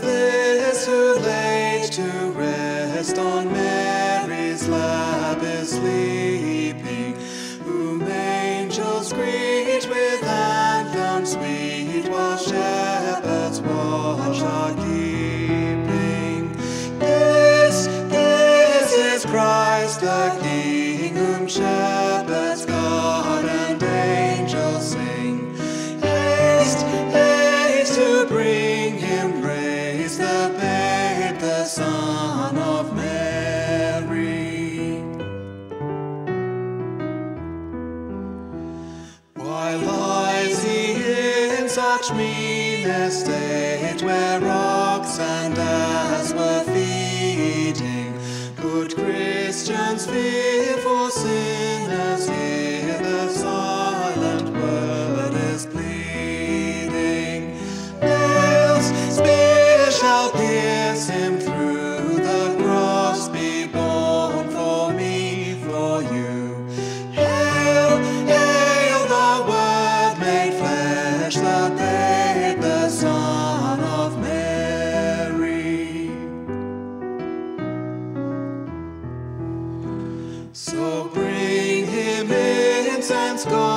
this who laid to rest on Mary's lap is sleeping, whom angels greet with anthems sweet, while shepherds watch are keeping. This is Christ the King, whom shepherds guard and angels sing. Haste, haste to bring him praise, the babe, the Son of Mary. Why lies he in such mean estate, where rocks and ass were feeding? Good Christians fear for sinners, hear the silent word is pleading. Nails, spears shall pierce him through, the cross be borne for me, for you. Hail, hail the Word made flesh, the babe, the Son of Mary. So bring him incense, God.